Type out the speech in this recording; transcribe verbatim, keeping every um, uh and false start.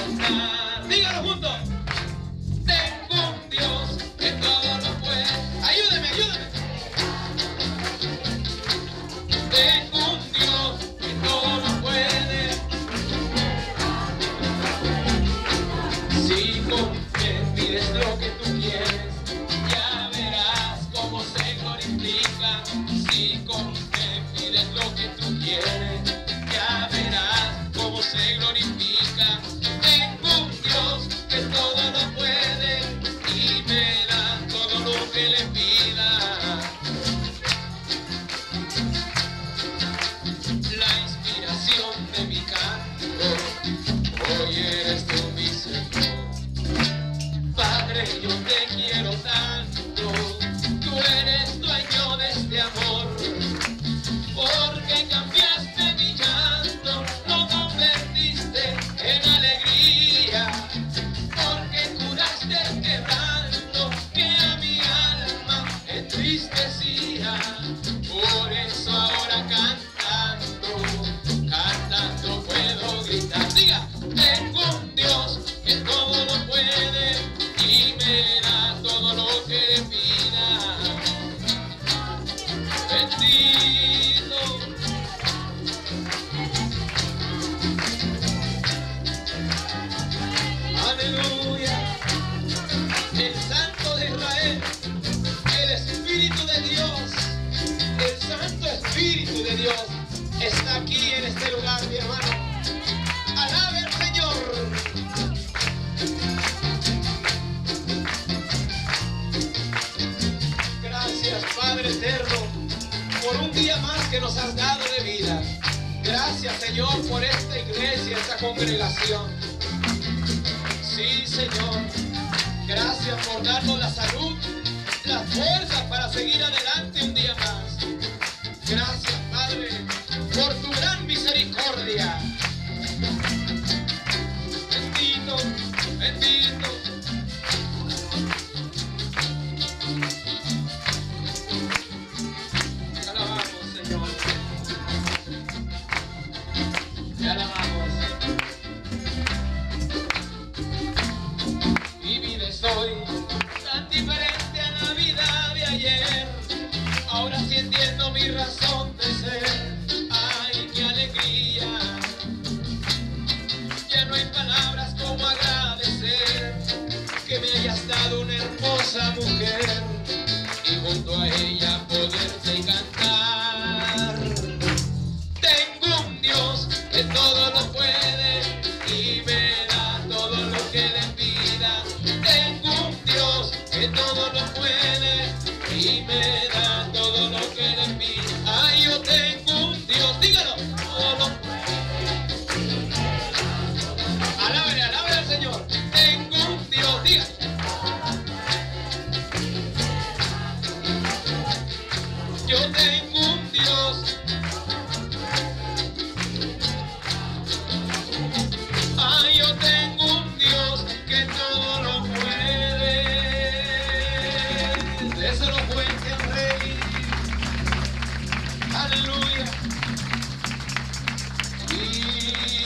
cantar. Dígalo juntos. Tengo un Dios que todo lo puede. Ayúdeme, ayúdeme. Tengo un Dios que todo lo puede. Si con fe pides lo que tú quieres, ya verás cómo se glorifica. Si con fe pides lo que tú quieres, ya verás cómo se glorifica. Tengo un Dios que todo lo puede y me da todo lo que le pida. La inspiración de mi canto, hoy eres tú mi Señor. Padre, yo te quiero tanto, tú eres dueño de este amor, porque cambiaste mi llanto, lo convertiste en alegría, porque curaste el quebranto que a mi alma entristecía. Por eso ahora cantando, cantando puedo gritar. Diga, tengo un Dios que todo lo puede y me da todo lo que pida. Bendito. Aleluya. El Santo de Israel, el Espíritu de Dios, el Santo Espíritu de Dios está aquí en este lugar, mi hermano. Alabe al Señor. Gracias, Padre eterno, por un día más que nos has dado de vida. Gracias, Señor, por esta iglesia, esta congregación. Sí, Señor. Gracias por darnos la salud, la fuerza para seguir adelante un día más. Gracias, Padre, por tu gran misericordia. Bendito, bendito. Te alabamos, Señor. Te alabamos. Mi vida es hoy tan diferente a la vida de ayer. Ahora sí entiendo mi razón de ser. Ay, qué alegría. Ya no hay palabras como agradecer que me hayas dado una hermosa mujer y junto a ella poderte cantar. Tengo un Dios que todo lo puede y me da todo lo que le pida. Tengo un Dios que todo lo puede y me da todo lo que le pida. Ay, yo tengo un Dios, dígalo, todo lo puede. Alábele, alábele al Señor. Tengo un Dios, diga. Yo tengo un Dios. Ay, yo tengo un Dios que todo lo puede. Déselo fuerte al Rey. Aleluya. Y